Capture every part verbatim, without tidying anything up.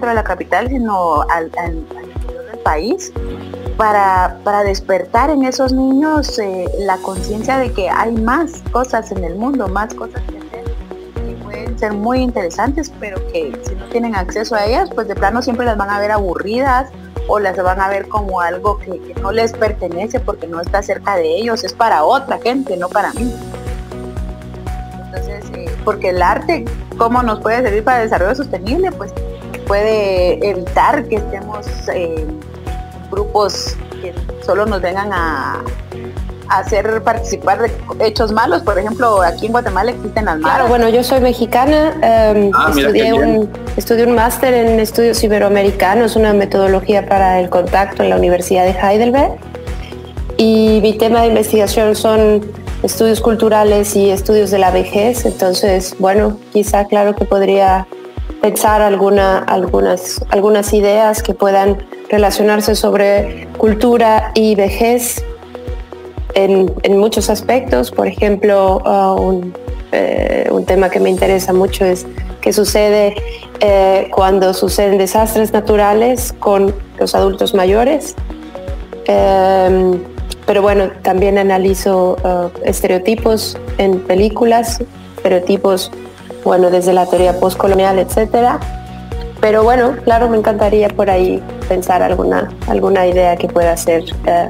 dentro de la capital, sino al, al, al interior del país, para, para despertar en esos niños eh, la conciencia de que hay más cosas en el mundo, más cosas que hacer, que pueden ser muy interesantes, pero que si no tienen acceso a ellas, pues de plano siempre las van a ver aburridas, o las van a ver como algo que, que no les pertenece porque no está cerca de ellos, es para otra gente, no para mí. Entonces, eh, porque el arte, ¿cómo nos puede servir para el desarrollo sostenible? Pues puede evitar que estemos eh, grupos que solo nos vengan a, a hacer participar de hechos malos. Por ejemplo, aquí en Guatemala existen las maras. Claro, bueno, yo soy mexicana, um, ah, estudié, un, estudié un máster en estudios iberoamericanos, una metodología para el contacto en la Universidad de Heidelberg, y mi tema de investigación son estudios culturales y estudios de la vejez. Entonces, bueno, quizá claro que podría pensar alguna, algunas, algunas ideas que puedan relacionarse sobre cultura y vejez en, en muchos aspectos. Por ejemplo, uh, un, eh, un tema que me interesa mucho es qué sucede eh, cuando suceden desastres naturales con los adultos mayores. Eh, pero bueno, también analizo uh, estereotipos en películas, estereotipos, bueno, desde la teoría postcolonial, etcétera. Pero bueno, claro, me encantaría por ahí pensar alguna, alguna idea que pueda ser uh,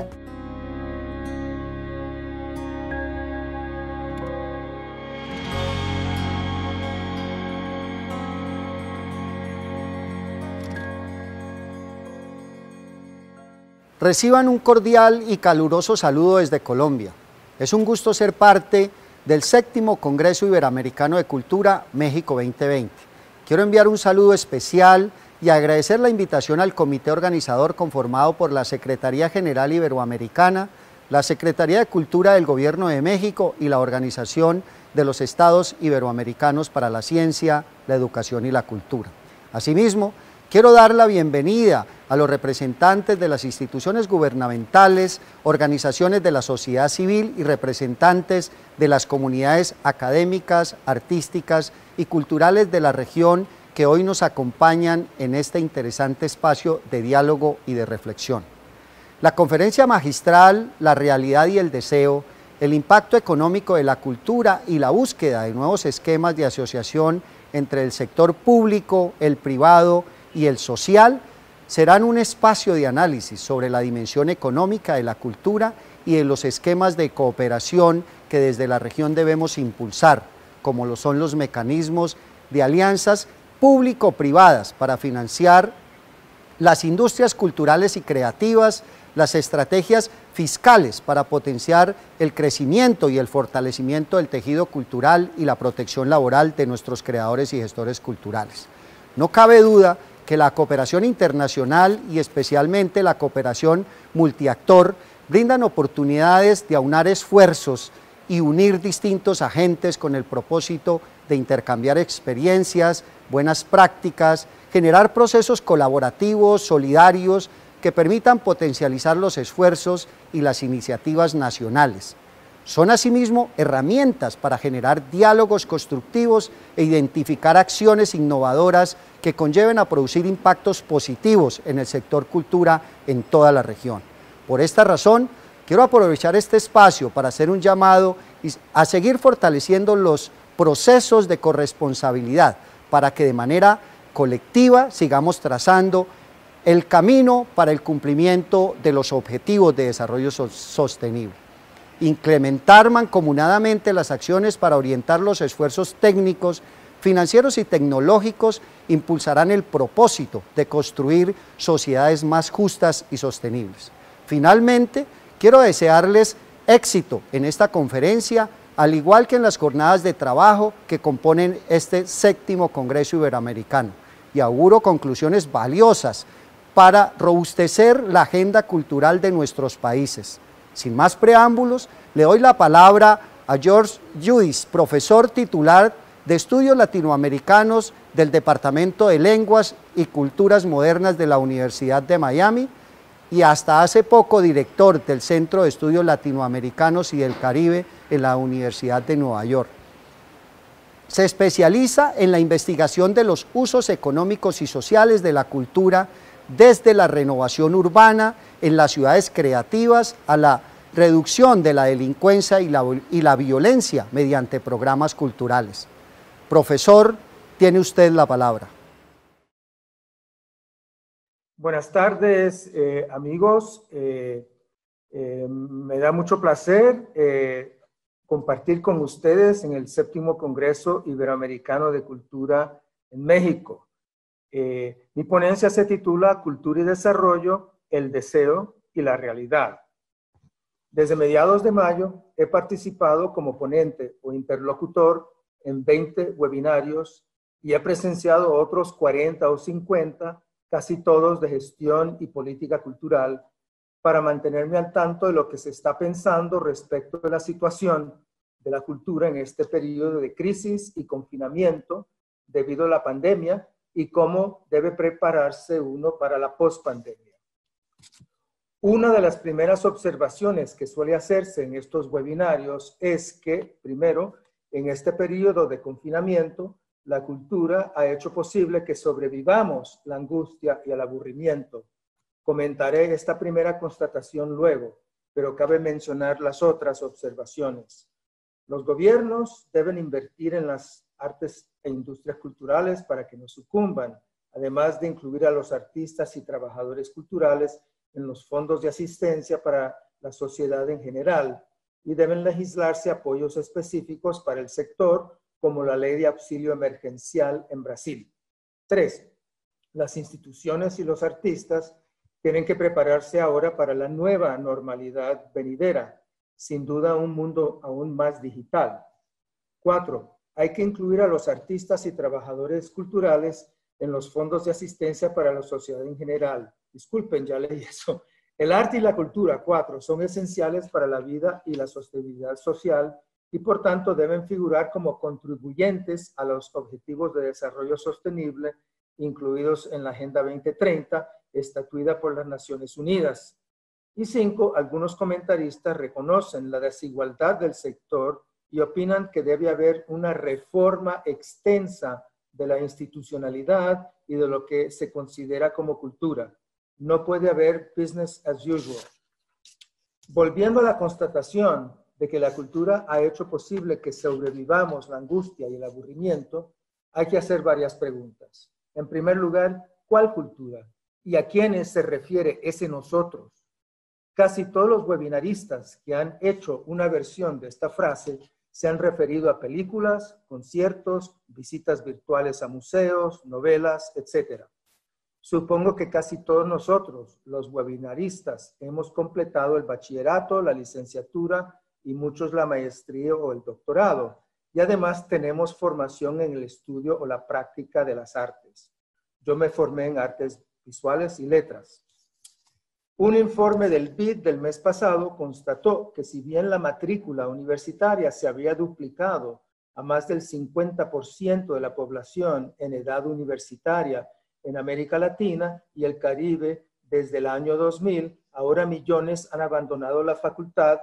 Reciban un cordial y caluroso saludo desde Colombia. Es un gusto ser parte del séptimo Congreso Iberoamericano de Cultura México veinte veinte. Quiero enviar un saludo especial y agradecer la invitación al comité organizador conformado por la Secretaría General Iberoamericana, la Secretaría de Cultura del Gobierno de México y la Organización de los Estados Iberoamericanos para la Ciencia, la Educación y la Cultura. Asimismo, quiero dar la bienvenida a los representantes de las instituciones gubernamentales, organizaciones de la sociedad civil y representantes de las comunidades académicas, artísticas y culturales de la región que hoy nos acompañan en este interesante espacio de diálogo y de reflexión. La conferencia magistral, La realidad y el deseo, el impacto económico de la cultura y la búsqueda de nuevos esquemas de asociación entre el sector público, el privado y el social, serán un espacio de análisis sobre la dimensión económica de la cultura y de los esquemas de cooperación que desde la región debemos impulsar, como lo son los mecanismos de alianzas público-privadas para financiar las industrias culturales y creativas, las estrategias fiscales para potenciar el crecimiento y el fortalecimiento del tejido cultural y la protección laboral de nuestros creadores y gestores culturales. No cabe duda que la cooperación internacional y especialmente la cooperación multiactor brindan oportunidades de aunar esfuerzos y unir distintos agentes con el propósito de intercambiar experiencias, buenas prácticas, generar procesos colaborativos, solidarios, que permitan potencializar los esfuerzos y las iniciativas nacionales. Son asimismo herramientas para generar diálogos constructivos e identificar acciones innovadoras que conlleven a producir impactos positivos en el sector cultura en toda la región. Por esta razón, quiero aprovechar este espacio para hacer un llamado a seguir fortaleciendo los procesos de corresponsabilidad para que de manera colectiva sigamos trazando el camino para el cumplimiento de los objetivos de desarrollo sostenible. Incrementar mancomunadamente las acciones para orientar los esfuerzos técnicos, financieros y tecnológicos impulsarán el propósito de construir sociedades más justas y sostenibles. Finalmente, quiero desearles éxito en esta conferencia, al igual que en las jornadas de trabajo que componen este séptimo Congreso Iberoamericano, y auguro conclusiones valiosas para robustecer la agenda cultural de nuestros países. Sin más preámbulos, le doy la palabra a George Judis, profesor titular de Estudios Latinoamericanos del Departamento de Lenguas y Culturas Modernas de la Universidad de Miami y hasta hace poco director del Centro de Estudios Latinoamericanos y del Caribe en la Universidad de Nueva York. Se especializa en la investigación de los usos económicos y sociales de la cultura desde la renovación urbana en las ciudades creativas a la reducción de la delincuencia y la, y la violencia mediante programas culturales. Profesor, tiene usted la palabra. Buenas tardes, eh, amigos. Eh, eh, me da mucho placer eh, compartir con ustedes en el séptimo Congreso Iberoamericano de Cultura en México. Eh, mi ponencia se titula Cultura y Desarrollo, el deseo y la realidad. Desde mediados de mayo he participado como ponente o interlocutor en veinte webinarios y he presenciado otros cuarenta o cincuenta, casi todos de gestión y política cultural, para mantenerme al tanto de lo que se está pensando respecto de la situación de la cultura en este periodo de crisis y confinamiento debido a la pandemia y cómo debe prepararse uno para la pospandemia. Una de las primeras observaciones que suele hacerse en estos webinarios es que, primero, en este periodo de confinamiento, la cultura ha hecho posible que sobrevivamos la angustia y el aburrimiento. Comentaré esta primera constatación luego, pero cabe mencionar las otras observaciones. Los gobiernos deben invertir en las artes e industrias culturales para que no sucumban, además de incluir a los artistas y trabajadores culturales en los fondos de asistencia para la sociedad en general, y deben legislarse apoyos específicos para el sector, como la Ley de Auxilio Emergencial en Brasil. Tres, las instituciones y los artistas tienen que prepararse ahora para la nueva normalidad venidera, sin duda un mundo aún más digital. Cuatro, hay que incluir a los artistas y trabajadores culturales en los fondos de asistencia para la sociedad en general. Disculpen, ya leí eso. El arte y la cultura, cuatro, son esenciales para la vida y la sostenibilidad social y por tanto deben figurar como contribuyentes a los objetivos de desarrollo sostenible incluidos en la Agenda veinte treinta, estatuida por las Naciones Unidas. Y cinco, algunos comentaristas reconocen la desigualdad del sector y opinan que debe haber una reforma extensa de la institucionalidad y de lo que se considera como cultura. No puede haber business as usual. Volviendo a la constatación de que la cultura ha hecho posible que sobrevivamos la angustia y el aburrimiento, hay que hacer varias preguntas. En primer lugar, ¿cuál cultura? ¿Y a quiénes se refiere ese nosotros? Casi todos los webinaristas que han hecho una versión de esta frase se han referido a películas, conciertos, visitas virtuales a museos, novelas, etcétera. Supongo que casi todos nosotros, los webinaristas, hemos completado el bachillerato, la licenciatura y muchos la maestría o el doctorado. Y además tenemos formación en el estudio o la práctica de las artes. Yo me formé en artes visuales y letras. Un informe del B I D del mes pasado constató que si bien la matrícula universitaria se había duplicado a más del cincuenta por ciento de la población en edad universitaria en América Latina y el Caribe desde el año dos mil, ahora millones han abandonado la facultad,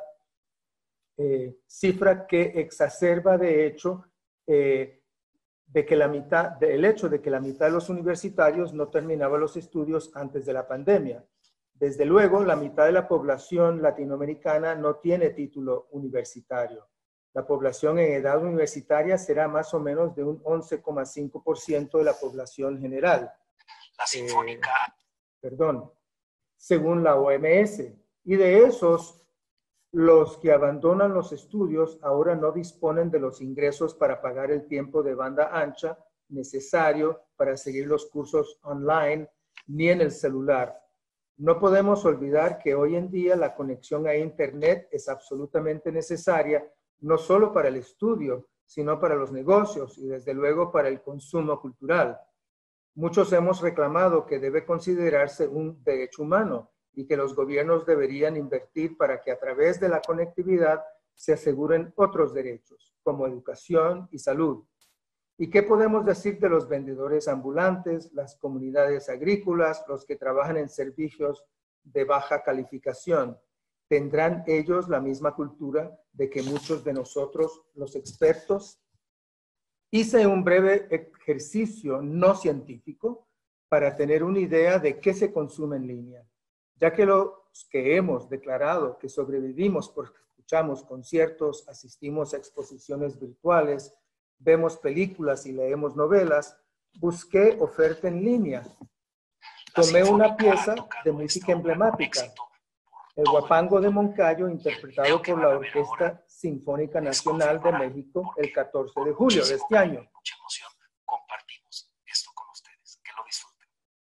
eh, cifra que exacerba de hecho eh, de que la mitad, del hecho de que la mitad de los universitarios no terminaba los estudios antes de la pandemia. Desde luego, la mitad de la población latinoamericana no tiene título universitario. La población en edad universitaria será más o menos de un once coma cinco por ciento de la población general. La Sinfónica. Eh, perdón, según la O M S. Y de esos, los que abandonan los estudios ahora no disponen de los ingresos para pagar el tiempo de banda ancha necesario para seguir los cursos online ni en el celular. No podemos olvidar que hoy en día la conexión a Internet es absolutamente necesaria, no solo para el estudio, sino para los negocios y desde luego para el consumo cultural. Muchos hemos reclamado que debe considerarse un derecho humano y que los gobiernos deberían invertir para que a través de la conectividad se aseguren otros derechos, como educación y salud. ¿Y qué podemos decir de los vendedores ambulantes, las comunidades agrícolas, los que trabajan en servicios de baja calificación? ¿Tendrán ellos la misma cultura de que muchos de nosotros, los expertos? Hice un breve ejercicio no científico para tener una idea de qué se consume en línea, ya que los que hemos declarado que sobrevivimos porque escuchamos conciertos, asistimos a exposiciones virtuales, vemos películas y leemos novelas, busqué oferta en línea. Tomé una pieza de música emblemática, el Huapango de Moncayo, interpretado por la Orquesta Sinfónica Nacional de México el catorce de julio de este año. Mucha emoción, compartimos esto con ustedes, que lo disfruten.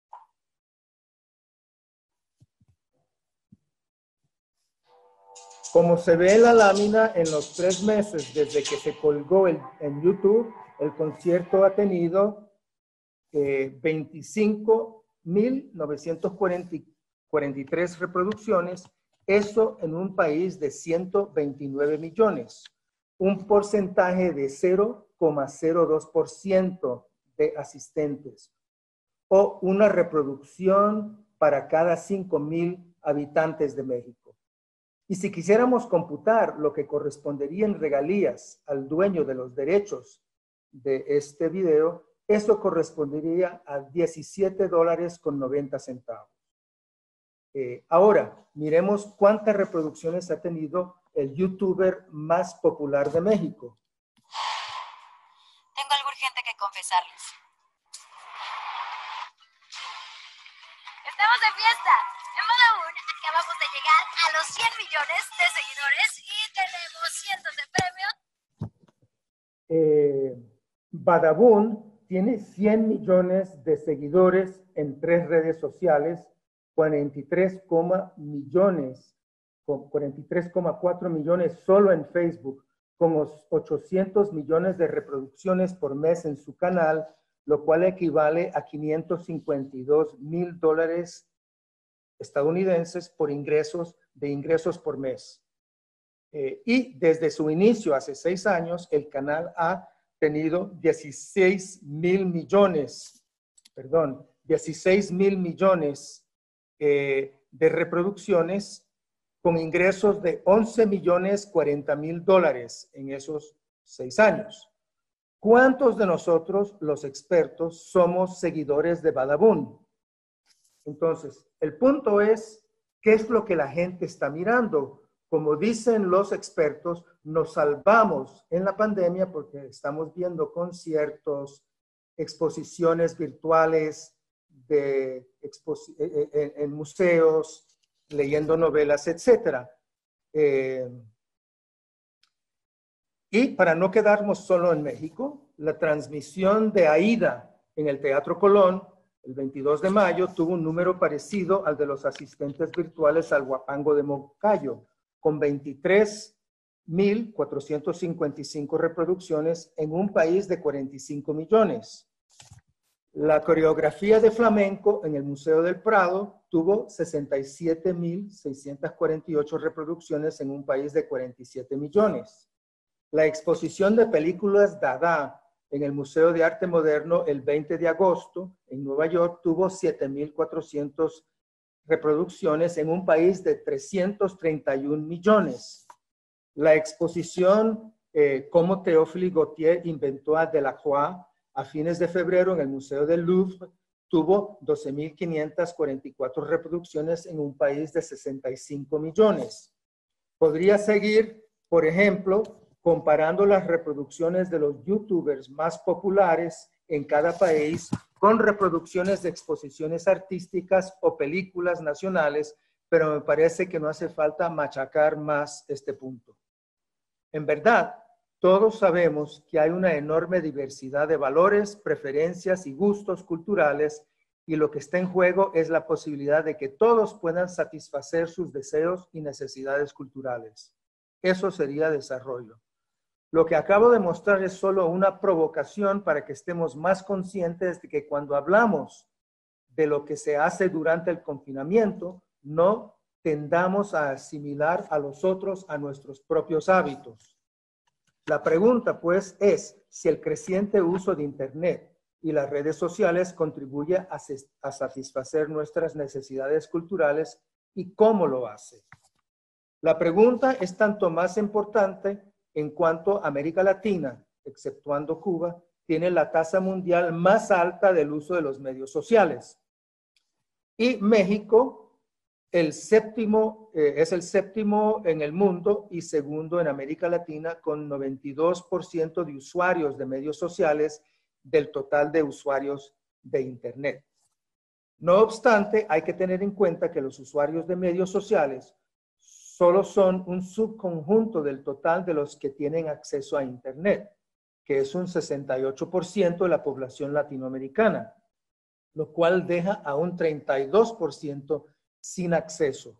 Como se ve en la lámina, en los tres meses desde que se colgó el, en YouTube, el concierto ha tenido eh, veinticinco mil novecientas cuarenta y tres reproducciones, eso en un país de ciento veintinueve millones, un porcentaje de cero coma cero dos por ciento de asistentes, o una reproducción para cada cinco mil habitantes de México. Y si quisiéramos computar lo que correspondería en regalías al dueño de los derechos de este video, eso correspondería a diecisiete dólares con noventa centavos. Eh, ahora, miremos cuántas reproducciones ha tenido el youtuber más popular de México. Tengo algo urgente que confesarles. Estamos de fiesta. En Badabun acabamos de llegar a los cien millones de seguidores y tenemos cientos de premios. Eh, Badabun tiene cien millones de seguidores en tres redes sociales, cuarenta y tres millones, cuarenta y tres coma cuatro millones solo en Facebook, con ochocientos millones de reproducciones por mes en su canal, lo cual equivale a quinientos cincuenta y dos mil dólares estadounidenses por ingresos de ingresos por mes. Eh, y desde su inicio, hace seis años, el canal ha tenido dieciséis mil millones, perdón, dieciséis mil millones eh, de reproducciones con ingresos de once millones cuarenta mil dólares en esos seis años. ¿Cuántos de nosotros, los expertos, somos seguidores de Badabun? Entonces, el punto es, ¿qué es lo que la gente está mirando? Como dicen los expertos, nos salvamos en la pandemia porque estamos viendo conciertos, exposiciones virtuales de exposi en, en museos, leyendo novelas, etcétera. Eh, y para no quedarnos solo en México, la transmisión de AIDA en el Teatro Colón el veintidós de mayo tuvo un número parecido al de los asistentes virtuales al Huapango de Moncayo, con veintitrés mil cuatrocientas cincuenta y cinco reproducciones en un país de cuarenta y cinco millones. La coreografía de flamenco en el Museo del Prado tuvo sesenta y siete mil seiscientas cuarenta y ocho reproducciones en un país de cuarenta y siete millones. La exposición de películas Dada en el Museo de Arte Moderno el veinte de agosto en Nueva York tuvo siete mil cuatrocientas reproducciones en un país de trescientos treinta y un millones. La exposición eh, Cómo Théophile Gautier inventó a Delacroix a fines de febrero en el Museo del Louvre tuvo doce mil quinientas cuarenta y cuatro reproducciones en un país de sesenta y cinco millones. Podría seguir, por ejemplo, comparando las reproducciones de los youtubers más populares en cada país con reproducciones de exposiciones artísticas o películas nacionales, pero me parece que no hace falta machacar más este punto. En verdad, todos sabemos que hay una enorme diversidad de valores, preferencias y gustos culturales, y lo que está en juego es la posibilidad de que todos puedan satisfacer sus deseos y necesidades culturales. Eso sería desarrollo. Lo que acabo de mostrar es solo una provocación para que estemos más conscientes de que cuando hablamos de lo que se hace durante el confinamiento, no tendamos a asimilar a los otros a nuestros propios hábitos. La pregunta, pues, es si el creciente uso de Internet y las redes sociales contribuye a, a satisfacer nuestras necesidades culturales y cómo lo hace. La pregunta es tanto más importante en cuanto a América Latina, exceptuando Cuba, tiene la tasa mundial más alta del uso de los medios sociales. Y México, el séptimo, eh, es el séptimo en el mundo y segundo en América Latina, con noventa y dos por ciento de usuarios de medios sociales del total de usuarios de Internet. No obstante, hay que tener en cuenta que los usuarios de medios sociales solo son un subconjunto del total de los que tienen acceso a Internet, que es un sesenta y ocho por ciento de la población latinoamericana, lo cual deja a un treinta y dos por ciento sin acceso.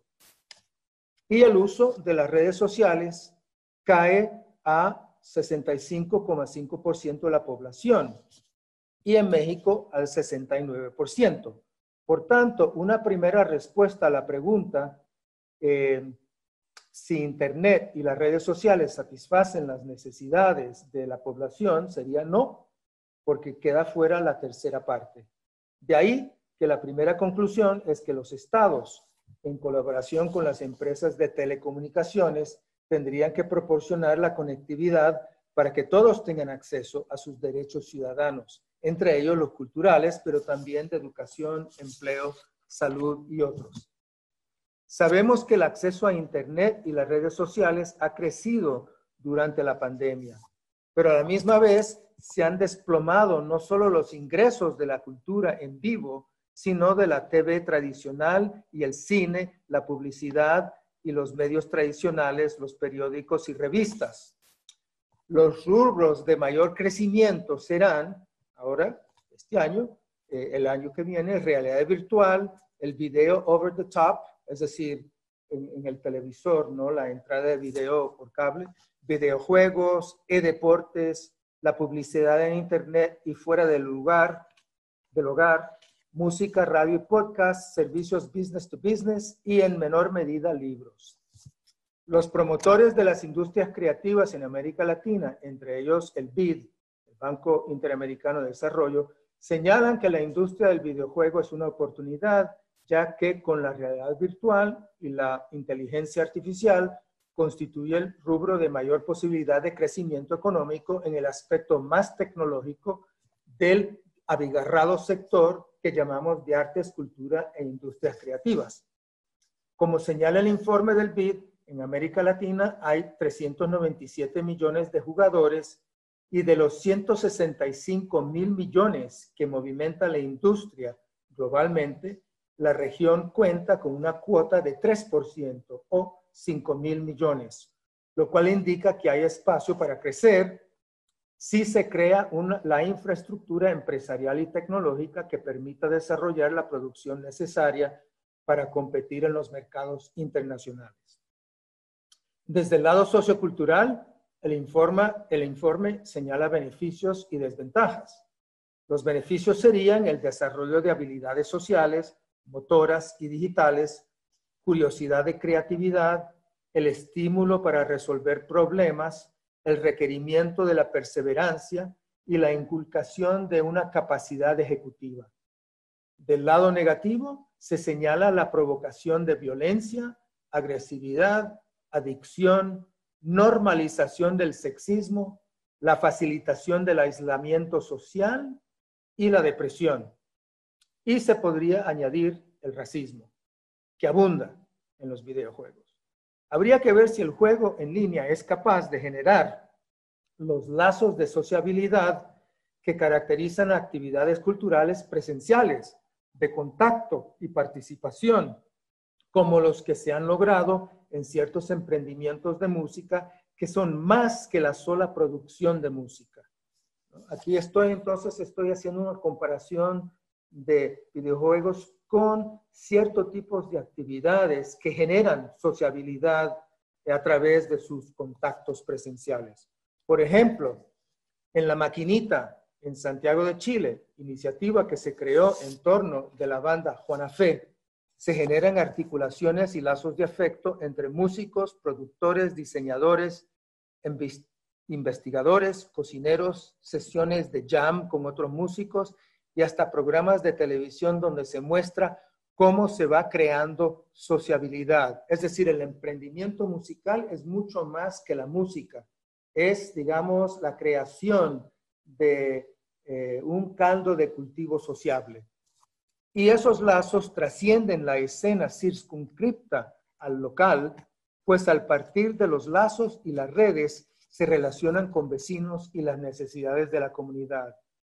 Y el uso de las redes sociales cae a sesenta y cinco coma cinco por ciento de la población y en México al sesenta y nueve por ciento. Por tanto, una primera respuesta a la pregunta eh, si Internet y las redes sociales satisfacen las necesidades de la población sería no, porque queda fuera la tercera parte. De ahí que la primera conclusión es que los estados, en colaboración con las empresas de telecomunicaciones, tendrían que proporcionar la conectividad para que todos tengan acceso a sus derechos ciudadanos, entre ellos los culturales, pero también de educación, empleo, salud y otros. Sabemos que el acceso a Internet y las redes sociales ha crecido durante la pandemia, pero a la misma vez se han desplomado no solo los ingresos de la cultura en vivo, sino de la T V tradicional y el cine, la publicidad y los medios tradicionales, los periódicos y revistas. Los rubros de mayor crecimiento serán, ahora, este año, eh, el año que viene, realidad virtual, el video over the top, es decir, en, en el televisor, ¿no? La entrada de video por cable, videojuegos, e-deportes, la publicidad en Internet y fuera del lugar, del hogar, música, radio y podcast, servicios business to business y en menor medida libros. Los promotores de las industrias creativas en América Latina, entre ellos el B I D, el Banco Interamericano de Desarrollo, señalan que la industria del videojuego es una oportunidad, ya que con la realidad virtual y la inteligencia artificial constituye el rubro de mayor posibilidad de crecimiento económico en el aspecto más tecnológico del abigarrado sector que llamamos de artes, cultura e industrias creativas. Como señala el informe del B I D, en América Latina hay trescientos noventa y siete millones de jugadores y de los ciento sesenta y cinco mil millones que movimenta la industria globalmente, la región cuenta con una cuota de tres por ciento o cinco mil millones, lo cual indica que hay espacio para crecer si se crea una, la infraestructura empresarial y tecnológica que permita desarrollar la producción necesaria para competir en los mercados internacionales. Desde el lado sociocultural, el informe, el informe señala beneficios y desventajas. Los beneficios serían el desarrollo de habilidades sociales, motoras y digitales, curiosidad de creatividad, el estímulo para resolver problemas, el requerimiento de la perseverancia y la inculcación de una capacidad ejecutiva. Del lado negativo, se señala la provocación de violencia, agresividad, adicción, normalización del sexismo, la facilitación del aislamiento social y la depresión. Y se podría añadir el racismo, que abunda en los videojuegos. Habría que ver si el juego en línea es capaz de generar los lazos de sociabilidad que caracterizan actividades culturales presenciales, de contacto y participación, como los que se han logrado en ciertos emprendimientos de música que son más que la sola producción de música. Aquí estoy, entonces, estoy haciendo una comparación de videojuegos con ciertos tipos de actividades que generan sociabilidad a través de sus contactos presenciales. Por ejemplo, en La Maquinita, en Santiago de Chile, iniciativa que se creó en torno de la banda Juana Fe, se generan articulaciones y lazos de afecto entre músicos, productores, diseñadores, investigadores, cocineros, sesiones de jam con otros músicos y hasta programas de televisión donde se muestra cómo se va creando sociabilidad. Es decir, el emprendimiento musical es mucho más que la música. Es, digamos, la creación de eh, un caldo de cultivo sociable. Y esos lazos trascienden la escena circunscripta al local, pues al partir de los lazos y las redes se relacionan con vecinos y las necesidades de la comunidad.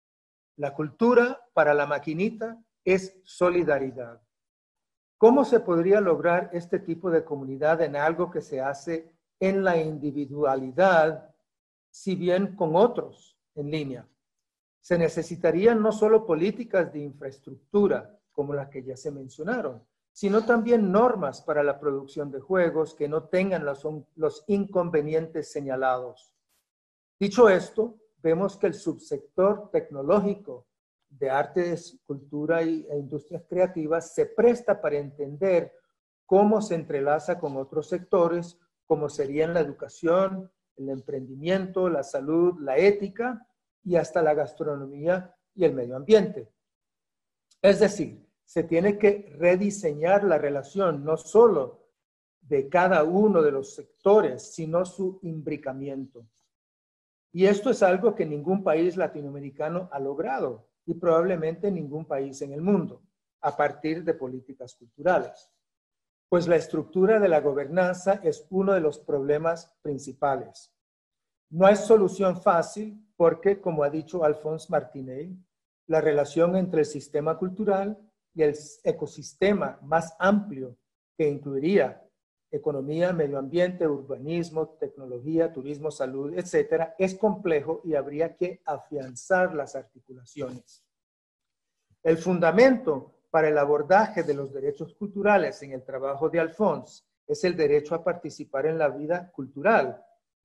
La cultura para la maquinita es solidaridad. ¿Cómo se podría lograr este tipo de comunidad en algo que se hace en la individualidad, si bien con otros en línea? Se necesitarían no solo políticas de infraestructura, como las que ya se mencionaron, sino también normas para la producción de juegos que no tengan los, los inconvenientes señalados. Dicho esto, vemos que el subsector tecnológico de artes, cultura y, e industrias creativas se presta para entender cómo se entrelaza con otros sectores, como serían la educación, el emprendimiento, la salud, la ética y hasta la gastronomía y el medio ambiente. Es decir, se tiene que rediseñar la relación no solo de cada uno de los sectores, sino su imbricamiento. Y esto es algo que ningún país latinoamericano ha logrado y probablemente ningún país en el mundo, a partir de políticas culturales. Pues la estructura de la gobernanza es uno de los problemas principales. No hay solución fácil porque, como ha dicho Alphonse Martinez, la relación entre el sistema cultural y el ecosistema más amplio que incluiría economía, medio ambiente, urbanismo, tecnología, turismo, salud, etcétera, es complejo y habría que afianzar las articulaciones. El fundamento para el abordaje de los derechos culturales en el trabajo de Alphonse es el derecho a participar en la vida cultural,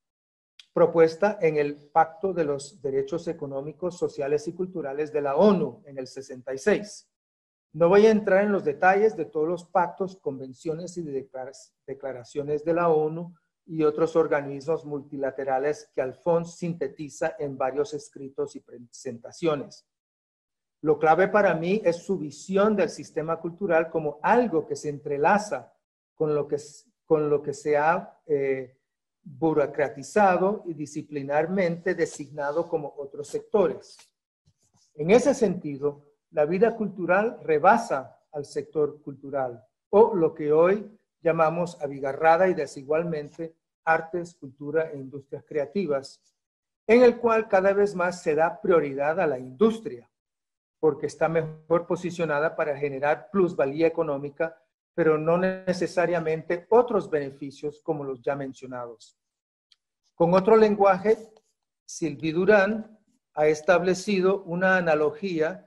propuesta en el Pacto de los Derechos Económicos, Sociales y Culturales de la ONU en el sesenta y seis. No voy a entrar en los detalles de todos los pactos, convenciones y declaraciones de la ONU y otros organismos multilaterales que Alphonse sintetiza en varios escritos y presentaciones. Lo clave para mí es su visión del sistema cultural como algo que se entrelaza con lo que, con lo que se ha eh, burocratizado y disciplinarmente designado como otros sectores. En ese sentido, la vida cultural rebasa al sector cultural, o lo que hoy llamamos abigarrada y desigualmente artes, cultura e industrias creativas, en el cual cada vez más se da prioridad a la industria, porque está mejor posicionada para generar plusvalía económica, pero no necesariamente otros beneficios como los ya mencionados. Con otro lenguaje, Sylvie Durán ha establecido una analogía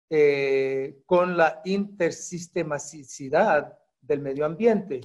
Eh, con la intersistemicidad del medio ambiente.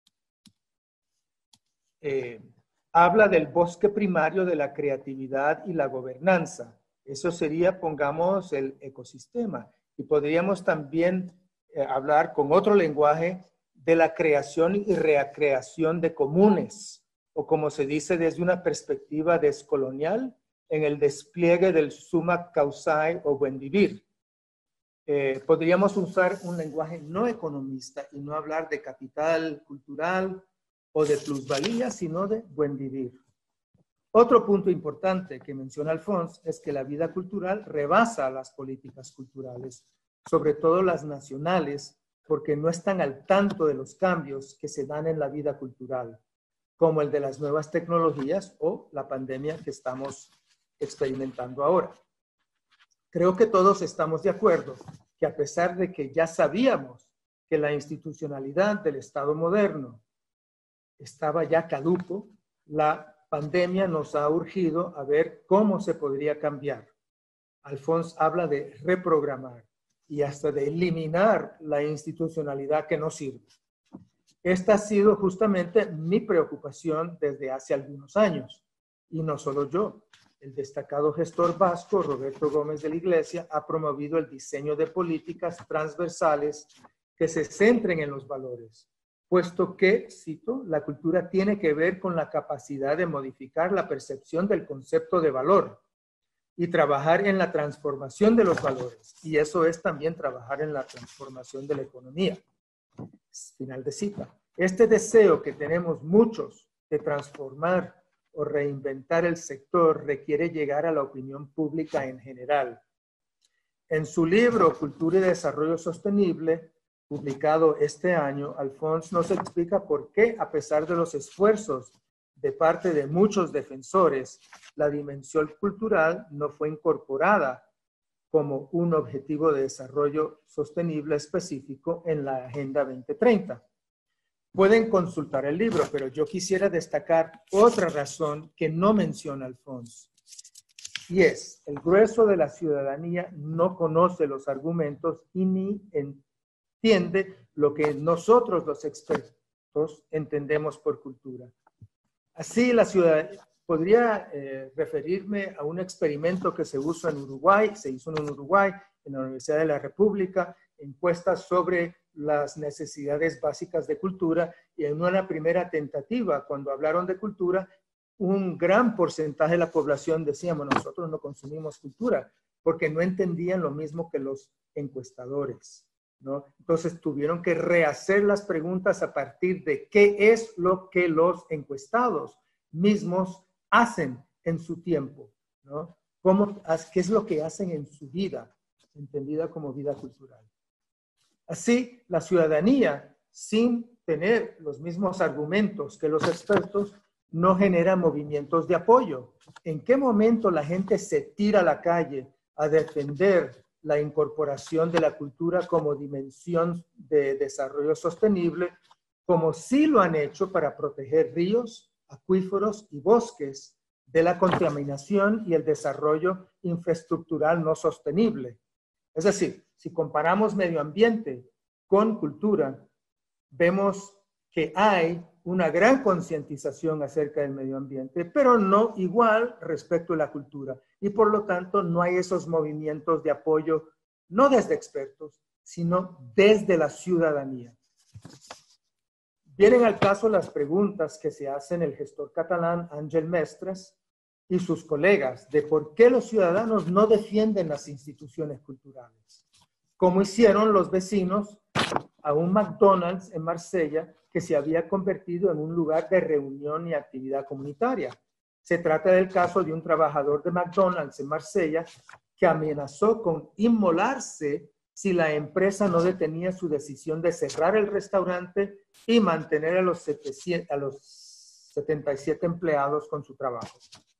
Eh, habla del bosque primario de la creatividad y la gobernanza. Eso sería, pongamos, el ecosistema. Y podríamos también eh, hablar con otro lenguaje de la creación y recreación de comunes, o como se dice desde una perspectiva descolonial, en el despliegue del summa causae o buen vivir. Eh, podríamos usar un lenguaje no economista y no hablar de capital cultural o de plusvalía, sino de buen vivir. Otro punto importante que menciona Alphonse es que la vida cultural rebasa las políticas culturales, sobre todo las nacionales, porque no están al tanto de los cambios que se dan en la vida cultural, como el de las nuevas tecnologías o la pandemia que estamos experimentando ahora. Creo que todos estamos de acuerdo que a pesar de que ya sabíamos que la institucionalidad del Estado moderno estaba ya caduco, la pandemia nos ha urgido a ver cómo se podría cambiar. Alphonse habla de reprogramar y hasta de eliminar la institucionalidad que no sirve. Esta ha sido justamente mi preocupación desde hace algunos años, y no solo yo. El destacado gestor vasco, Roberto Gómez de la Iglesia, ha promovido el diseño de políticas transversales que se centren en los valores, puesto que, cito, la cultura tiene que ver con la capacidad de modificar la percepción del concepto de valor y trabajar en la transformación de los valores. Y eso es también trabajar en la transformación de la economía. Final de cita. Este deseo que tenemos muchos de transformar o reinventar el sector requiere llegar a la opinión pública en general, En su libro Cultura y Desarrollo Sostenible, publicado este año, Alphonse nos explica por qué, a pesar de los esfuerzos de parte de muchos defensores, la dimensión cultural no fue incorporada como un objetivo de desarrollo sostenible específico en la Agenda veinte treinta. Pueden consultar el libro, pero yo quisiera destacar otra razón que no menciona Alphonse. Y es, el grueso de la ciudadanía no conoce los argumentos y ni entiende lo que nosotros los expertos entendemos por cultura. Así, la ciudadanía, podría eh, referirme a un experimento que se hizo en Uruguay, se hizo en Uruguay, en la Universidad de la República, encuestas sobre las necesidades básicas de cultura, y en una primera tentativa, cuando hablaron de cultura, un gran porcentaje de la población decíamos, nosotros no consumimos cultura, porque no entendían lo mismo que los encuestadores, ¿no? Entonces tuvieron que rehacer las preguntas a partir de qué es lo que los encuestados mismos hacen en su tiempo, ¿no? ¿Cómo, ¿Qué es lo que hacen en su vida, entendida como vida cultural? Así, la ciudadanía, sin tener los mismos argumentos que los expertos, no genera movimientos de apoyo. ¿En qué momento la gente se tira a la calle a defender la incorporación de la cultura como dimensión de desarrollo sostenible, como sí lo han hecho para proteger ríos, acuíferos y bosques de la contaminación y el desarrollo infraestructural no sostenible? Es decir, si comparamos medio ambiente con cultura, vemos que hay una gran concientización acerca del medio ambiente, pero no igual respecto a la cultura. Y por lo tanto, no hay esos movimientos de apoyo, no desde expertos, sino desde la ciudadanía. Vienen al caso las preguntas que se hacen el gestor catalán Àngel Mestres y sus colegas de por qué los ciudadanos no defienden las instituciones culturales, como hicieron los vecinos a un McDonald's en Marsella que se había convertido en un lugar de reunión y actividad comunitaria. Se trata del caso de un trabajador de McDonald's en Marsella que amenazó con inmolarse si la empresa no detenía su decisión de cerrar el restaurante y mantener a los, setecientos, a los setenta y siete empleados con su trabajo.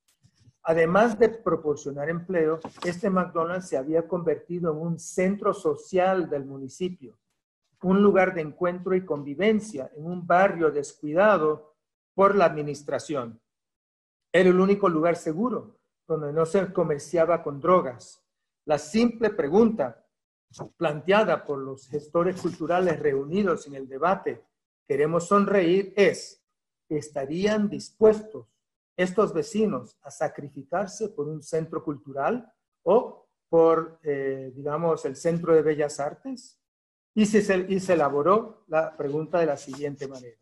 Además de proporcionar empleo, este McDonald's se había convertido en un centro social del municipio, un lugar de encuentro y convivencia en un barrio descuidado por la administración. Era el único lugar seguro donde no se comerciaba con drogas. La simple pregunta planteada por los gestores culturales reunidos en el debate Queremos Sonreír es, ¿estarían dispuestos estos vecinos a sacrificarse por un centro cultural o por, eh, digamos, el Centro de Bellas Artes? Y se, y se elaboró la pregunta de la siguiente manera.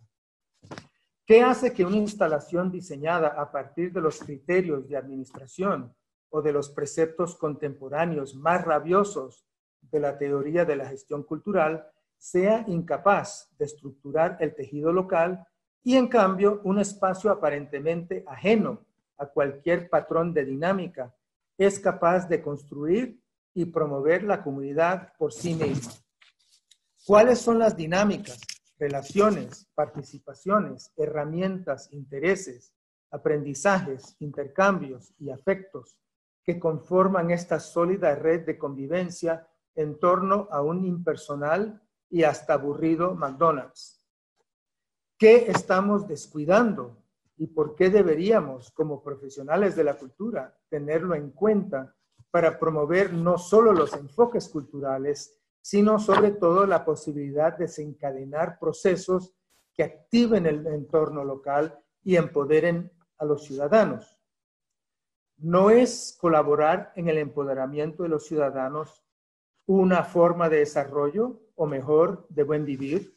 ¿Qué hace que una instalación diseñada a partir de los criterios de administración o de los preceptos contemporáneos más rabiosos de la teoría de la gestión cultural sea incapaz de estructurar el tejido local y, en cambio, un espacio aparentemente ajeno a cualquier patrón de dinámica es capaz de construir y promover la comunidad por sí misma? ¿Cuáles son las dinámicas, relaciones, participaciones, herramientas, intereses, aprendizajes, intercambios y afectos que conforman esta sólida red de convivencia en torno a un impersonal y hasta aburrido McDonald's? ¿Qué estamos descuidando y por qué deberíamos, como profesionales de la cultura, tenerlo en cuenta para promover no solo los enfoques culturales, sino sobre todo la posibilidad de desencadenar procesos que activen el entorno local y empoderen a los ciudadanos? ¿No es colaborar en el empoderamiento de los ciudadanos una forma de desarrollo, o mejor, de buen vivir?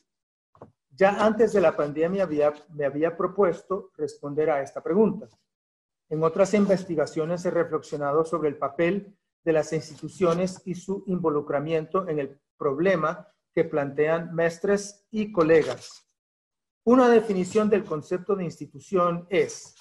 Ya antes de la pandemia había, me había propuesto responder a esta pregunta. En otras investigaciones he reflexionado sobre el papel de las instituciones y su involucramiento en el problema que plantean Mestres y colegas. Una definición del concepto de institución es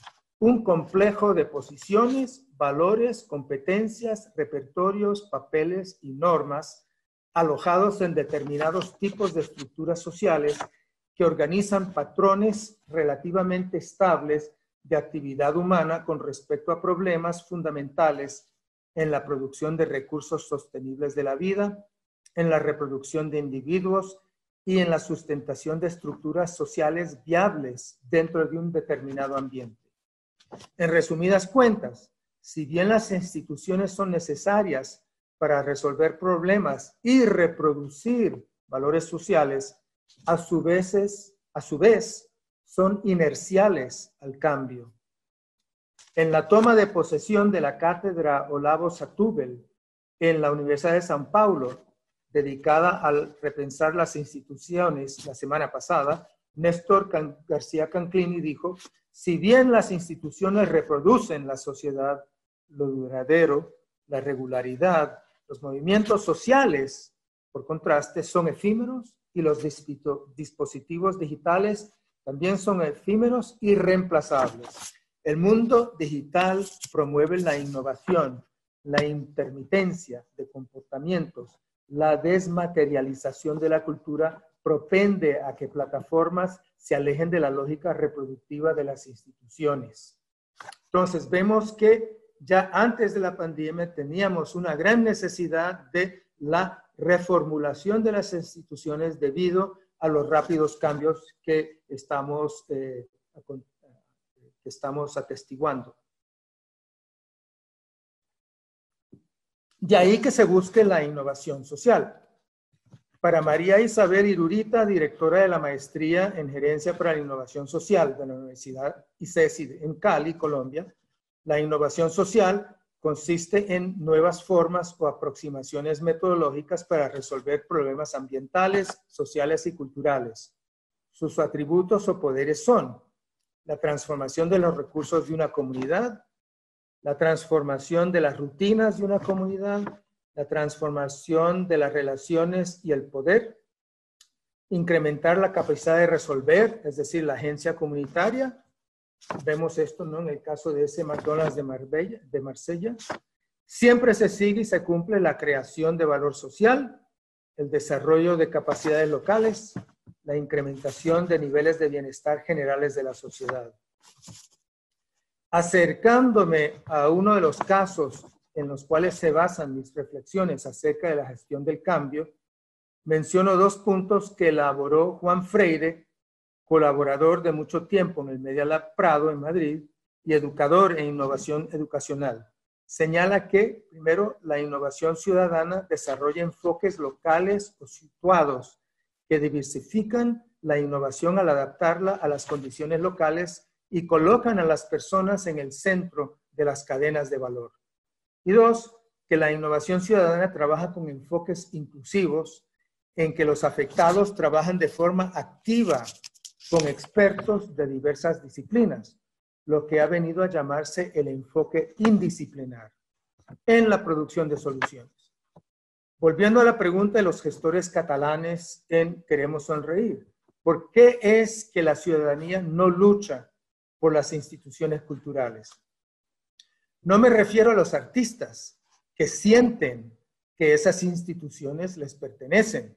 un complejo de posiciones, valores, competencias, repertorios, papeles y normas alojados en determinados tipos de estructuras sociales que organizan patrones relativamente estables de actividad humana con respecto a problemas fundamentales en la producción de recursos sostenibles de la vida, en la reproducción de individuos y en la sustentación de estructuras sociales viables dentro de un determinado ambiente. En resumidas cuentas, si bien las instituciones son necesarias para resolver problemas y reproducir valores sociales, a su vez, a su vez son inerciales al cambio. En la toma de posesión de la cátedra Olavo Setúbal en la Universidad de São Paulo, dedicada al repensar las instituciones la semana pasada, Néstor Can- García Canclini dijo: si bien las instituciones reproducen la sociedad, lo duradero, la regularidad, los movimientos sociales, por contraste, son efímeros, y los dispositivos digitales también son efímeros y reemplazables. El mundo digital promueve la innovación, la intermitencia de comportamientos, la desmaterialización de la cultura, propende a que plataformas se alejen de la lógica reproductiva de las instituciones. Entonces vemos que ya antes de la pandemia teníamos una gran necesidad de la reformulación de las instituciones debido a los rápidos cambios que estamos, eh, que estamos atestiguando. De ahí que se busque la innovación social. Para María Isabel Irurita, directora de la Maestría en Gerencia para la Innovación Social de la Universidad I C E S I en Cali, Colombia, la innovación social consiste en nuevas formas o aproximaciones metodológicas para resolver problemas ambientales, sociales y culturales. Sus atributos o poderes son la transformación de los recursos de una comunidad, la transformación de las rutinas de una comunidad, la transformación de las relaciones y el poder, incrementar la capacidad de resolver, es decir, la agencia comunitaria. Vemos esto, ¿no?, en el caso de ese McDonald's de, Marbella, de Marsella. Siempre se sigue y se cumple la creación de valor social, el desarrollo de capacidades locales, la incrementación de niveles de bienestar generales de la sociedad. Acercándome a uno de los casos en los cuales se basan mis reflexiones acerca de la gestión del cambio, menciono dos puntos que elaboró Juan Freire, colaborador de mucho tiempo en el Media Lab Prado en Madrid y educador en innovación educacional. Señala que, primero, la innovación ciudadana desarrolla enfoques locales o situados que diversifican la innovación al adaptarla a las condiciones locales y colocan a las personas en el centro de las cadenas de valor. Y dos, que la innovación ciudadana trabaja con enfoques inclusivos en que los afectados trabajan de forma activa con expertos de diversas disciplinas, lo que ha venido a llamarse el enfoque indisciplinar en la producción de soluciones. Volviendo a la pregunta de los gestores catalanes en Queremos Sonreír, ¿por qué es que la ciudadanía no lucha por las instituciones culturales? No me refiero a los artistas que sienten que esas instituciones les pertenecen.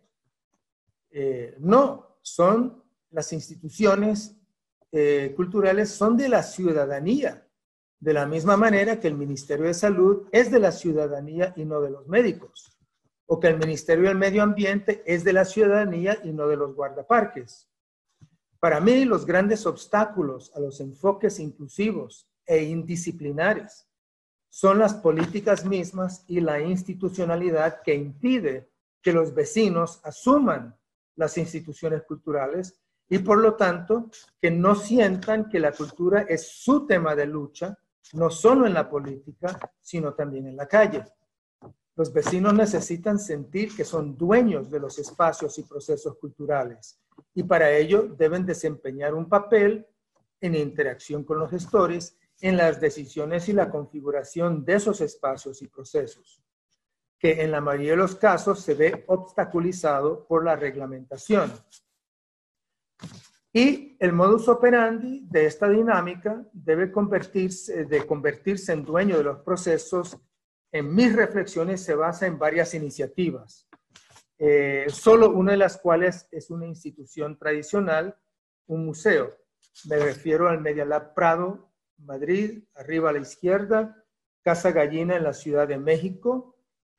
Eh, no, son las instituciones eh, culturales son de la ciudadanía, de la misma manera que el Ministerio de Salud es de la ciudadanía y no de los médicos, o que el Ministerio del Medio Ambiente es de la ciudadanía y no de los guardaparques. Para mí, los grandes obstáculos a los enfoques inclusivos e indisciplinares son las políticas mismas y la institucionalidad que impide que los vecinos asuman las instituciones culturales y, por lo tanto, que no sientan que la cultura es su tema de lucha, no solo en la política, sino también en la calle. Los vecinos necesitan sentir que son dueños de los espacios y procesos culturales y para ello deben desempeñar un papel en interacción con los gestores en las decisiones y la configuración de esos espacios y procesos, que en la mayoría de los casos se ve obstaculizado por la reglamentación. Y el modus operandi de esta dinámica debe convertirse, de convertirse en dueño de los procesos. En mis reflexiones se basa en varias iniciativas, eh, solo una de las cuales es una institución tradicional, un museo. Me refiero al Media Lab Prado, Madrid, arriba a la izquierda, Casa Gallina en la Ciudad de México,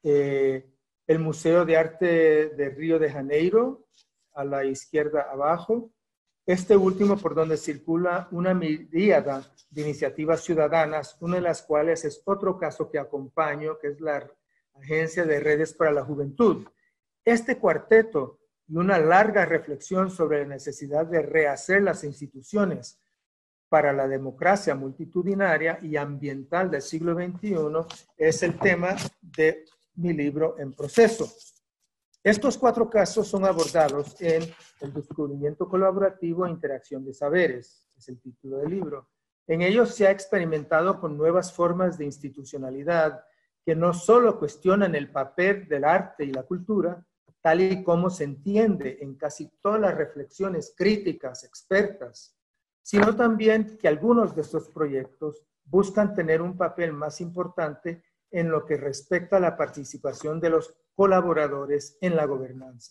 eh, el Museo de Arte de Río de Janeiro, a la izquierda abajo. Este último por donde circula una miríada de iniciativas ciudadanas, una de las cuales es otro caso que acompaño, que es la Agencia de Redes para la Juventud. Este cuarteto y una larga reflexión sobre la necesidad de rehacer las instituciones para la democracia multitudinaria y ambiental del siglo veintiuno es el tema de mi libro En Proceso. Estos cuatro casos son abordados en El descubrimiento colaborativo e interacción de saberes, es el título del libro. En ellos se ha experimentado con nuevas formas de institucionalidad que no solo cuestionan el papel del arte y la cultura, tal y como se entiende en casi todas las reflexiones críticas, expertas, sino también que algunos de estos proyectos buscan tener un papel más importante en lo que respecta a la participación de los colaboradores en la gobernanza.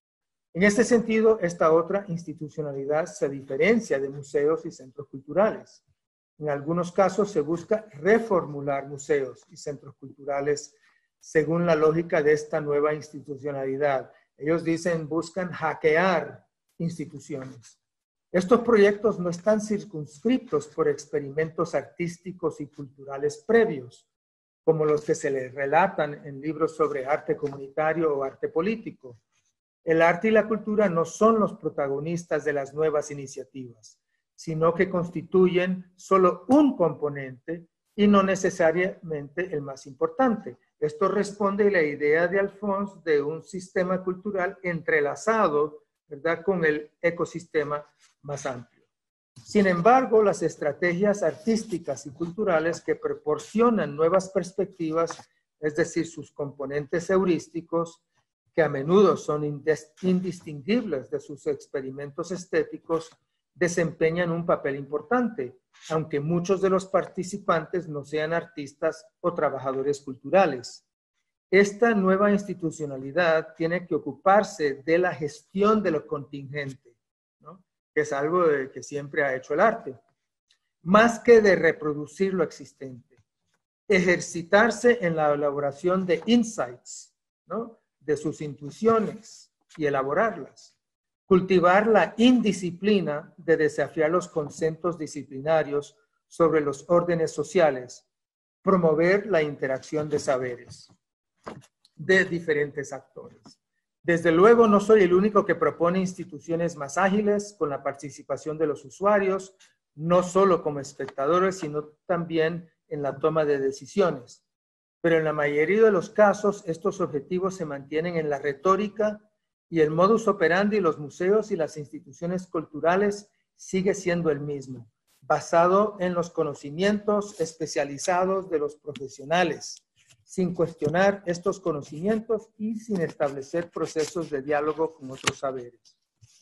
En este sentido, esta otra institucionalidad se diferencia de museos y centros culturales. En algunos casos se busca reformular museos y centros culturales según la lógica de esta nueva institucionalidad. Ellos dicen, buscan hackear instituciones. Estos proyectos no están circunscritos por experimentos artísticos y culturales previos, como los que se les relatan en libros sobre arte comunitario o arte político. El arte y la cultura no son los protagonistas de las nuevas iniciativas, sino que constituyen solo un componente y no necesariamente el más importante. Esto responde a la idea de Alphonse de un sistema cultural entrelazado, ¿verdad?, con el ecosistema más amplio. Sin embargo, las estrategias artísticas y culturales que proporcionan nuevas perspectivas, es decir, sus componentes heurísticos, que a menudo son indistinguibles de sus experimentos estéticos, desempeñan un papel importante, aunque muchos de los participantes no sean artistas o trabajadores culturales. Esta nueva institucionalidad tiene que ocuparse de la gestión de lo contingente, ¿no?, que es algo de, que siempre ha hecho el arte, más que de reproducir lo existente. Ejercitarse en la elaboración de insights, ¿no?, de sus intuiciones y elaborarlas. Cultivar la indisciplina de desafiar los conceptos disciplinarios sobre los órdenes sociales. Promover la interacción de saberes de diferentes actores. Desde luego, no soy el único que propone instituciones más ágiles con la participación de los usuarios, no solo como espectadores, sino también en la toma de decisiones. Pero en la mayoría de los casos, estos objetivos se mantienen en la retórica y el modus operandi de los museos y las instituciones culturales sigue siendo el mismo, basado en los conocimientos especializados de los profesionales, sin cuestionar estos conocimientos y sin establecer procesos de diálogo con otros saberes.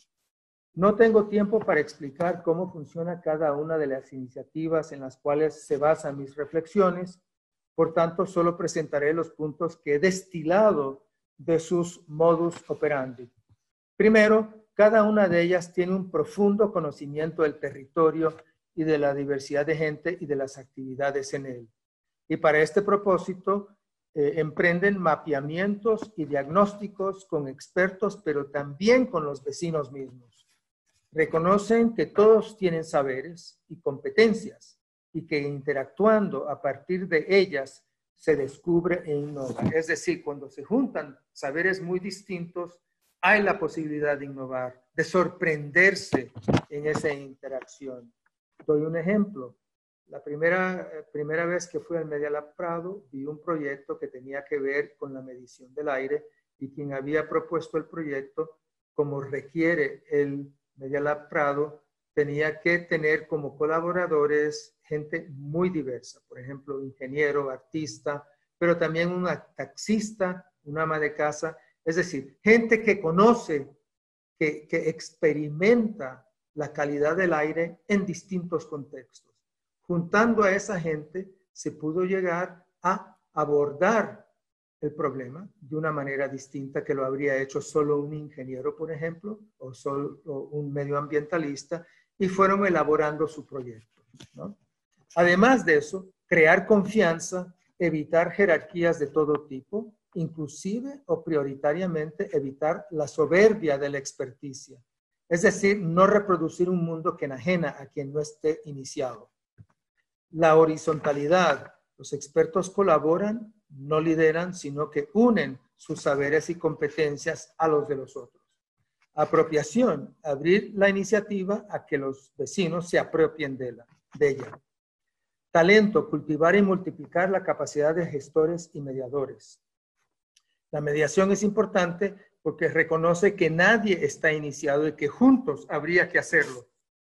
No tengo tiempo para explicar cómo funciona cada una de las iniciativas en las cuales se basan mis reflexiones, por tanto, solo presentaré los puntos que he destilado de sus modus operandi. Primero, cada una de ellas tiene un profundo conocimiento del territorio y de la diversidad de gente y de las actividades en él. Y para este propósito, eh, emprenden mapeamientos y diagnósticos con expertos, pero también con los vecinos mismos. Reconocen que todos tienen saberes y competencias y que interactuando a partir de ellas se descubre e innova. Es decir, cuando se juntan saberes muy distintos, hay la posibilidad de innovar, de sorprenderse en esa interacción. Doy un ejemplo. La primera, primera vez que fui al Media Lab Prado, vi un proyecto que tenía que ver con la medición del aire y quien había propuesto el proyecto, como requiere el Media Lab Prado, tenía que tener como colaboradores gente muy diversa, por ejemplo, ingeniero, artista, pero también una taxista, una ama de casa, es decir, gente que conoce, que, que experimenta la calidad del aire en distintos contextos. Juntando a esa gente, se pudo llegar a abordar el problema de una manera distinta que lo habría hecho solo un ingeniero, por ejemplo, o solo un medioambientalista, y fueron elaborando su proyecto, ¿no? Además de eso, crear confianza, evitar jerarquías de todo tipo, inclusive o prioritariamente evitar la soberbia de la experticia. Es decir, no reproducir un mundo que enajena a quien no esté iniciado. La horizontalidad. Los expertos colaboran, no lideran, sino que unen sus saberes y competencias a los de los otros. Apropiación. Abrir la iniciativa a que los vecinos se apropien de, la, de ella. Talento. Cultivar y multiplicar la capacidad de gestores y mediadores. La mediación es importante porque reconoce que nadie está iniciado y que juntos habría que hacerlo.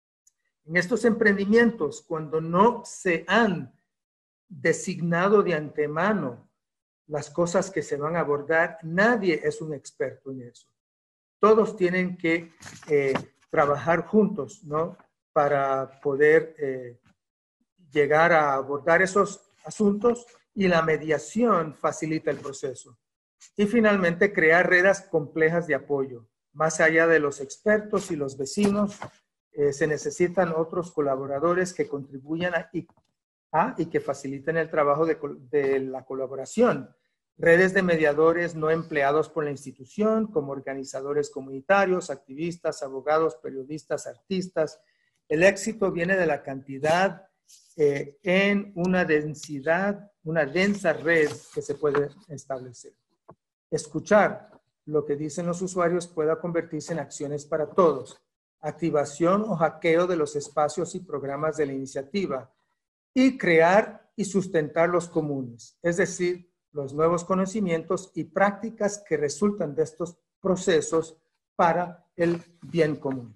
En estos emprendimientos, cuando no se han designado de antemano las cosas que se van a abordar, nadie es un experto en eso. Todos tienen que eh, trabajar juntos, ¿no? Para poder eh, llegar a abordar esos asuntos, y la mediación facilita el proceso. Y finalmente, crear redes complejas de apoyo. Más allá de los expertos y los vecinos, eh, se necesitan otros colaboradores que contribuyan a, y, a, y que faciliten el trabajo de, de la colaboración. Redes de mediadores no empleados por la institución, como organizadores comunitarios, activistas, abogados, periodistas, artistas. El éxito viene de la cantidad eh, en una densidad, una densa red que se puede establecer. Escuchar lo que dicen los usuarios pueda convertirse en acciones para todos. Activación o hackeo de los espacios y programas de la iniciativa. Y crear y sustentar los comunes, es decir, los nuevos conocimientos y prácticas que resultan de estos procesos para el bien común.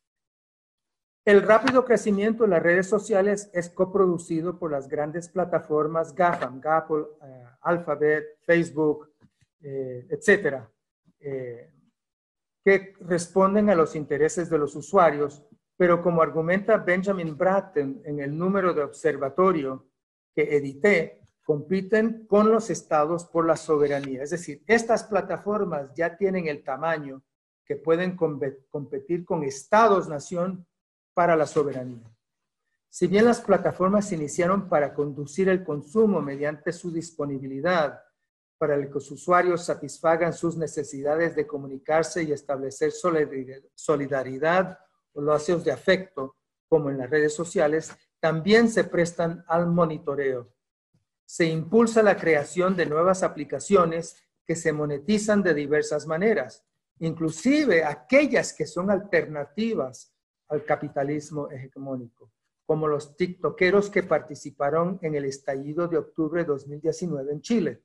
El rápido crecimiento de las redes sociales es coproducido por las grandes plataformas GAFAM, Apple, uh, Alphabet, Facebook, eh, etcétera, eh, que responden a los intereses de los usuarios, pero como argumenta Benjamin Bratton en el número de observatorio que edité, compiten con los estados por la soberanía. Es decir, estas plataformas ya tienen el tamaño que pueden competir con estados-nación para la soberanía. Si bien las plataformas se iniciaron para conducir el consumo mediante su disponibilidad, para que los usuarios satisfagan sus necesidades de comunicarse y establecer solidaridad o lazos de afecto, como en las redes sociales, también se prestan al monitoreo. Se impulsa la creación de nuevas aplicaciones que se monetizan de diversas maneras, inclusive aquellas que son alternativas al capitalismo hegemónico, como los tiktokeros que participaron en el estallido de octubre de dos mil diecinueve en Chile,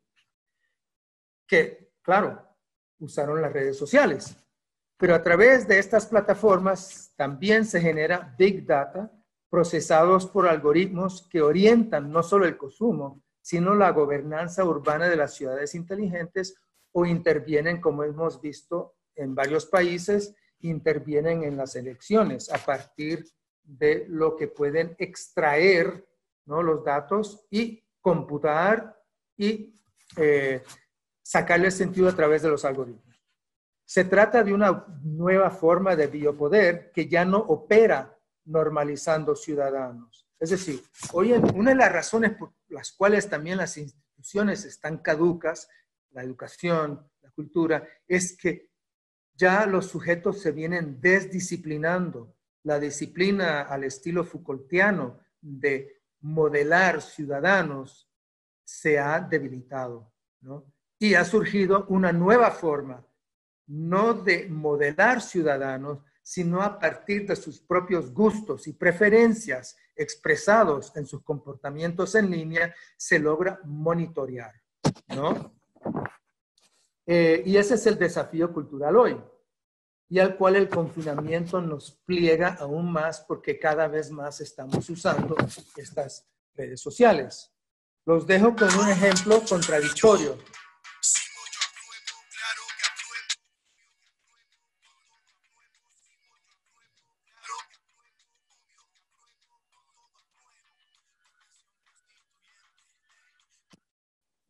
que, claro, usaron las redes sociales. Pero a través de estas plataformas también se genera Big Data, procesados por algoritmos que orientan no solo el consumo, sino la gobernanza urbana de las ciudades inteligentes, o intervienen, como hemos visto en varios países, intervienen en las elecciones a partir de lo que pueden extraer, ¿no?, los datos y computar y eh, sacarle sentido a través de los algoritmos. Se trata de una nueva forma de biopoder que ya no opera normalizando ciudadanos. Es decir, hoy en, una de las razones por las cuales también las instituciones están caducas, la educación, la cultura, es que ya los sujetos se vienen desdisciplinando. La disciplina al estilo Foucaultiano de modelar ciudadanos se ha debilitado, ¿no? Y ha surgido una nueva forma, no de modelar ciudadanos, sino a partir de sus propios gustos y preferencias expresados en sus comportamientos en línea, se logra monitorear, ¿no? Eh, y ese es el desafío cultural hoy, y al cual el confinamiento nos pliega aún más porque cada vez más estamos usando estas redes sociales. Los dejo con un ejemplo contradictorio.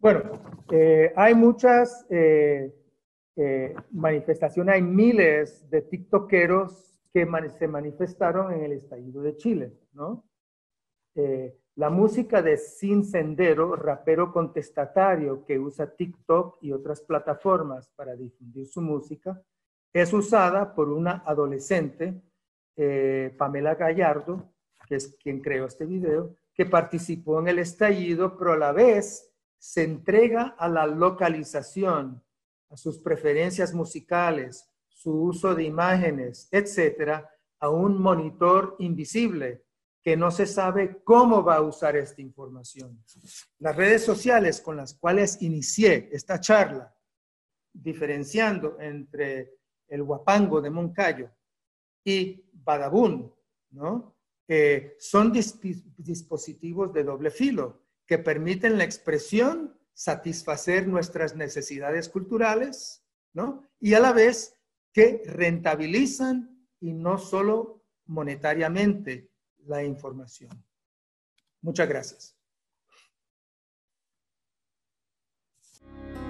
Bueno, eh, hay muchas eh, eh, manifestaciones, hay miles de tiktokeros que man se manifestaron en el estallido de Chile, ¿no? Eh, la música de Sin Sendero, rapero contestatario que usa TikTok y otras plataformas para difundir su música, es usada por una adolescente, eh, Pamela Gallardo, que es quien creó este video, que participó en el estallido, pero a la vez se entrega a la localización, a sus preferencias musicales, su uso de imágenes, etcétera, a un monitor invisible que no se sabe cómo va a usar esta información. Las redes sociales con las cuales inicié esta charla, diferenciando entre el Huapango de Moncayo y Badabun, ¿no? Eh, son disp dispositivos de doble filo que permiten la expresión, satisfacer nuestras necesidades culturales, ¿no? Y a la vez que rentabilizan y no solo monetariamente la información. Muchas gracias.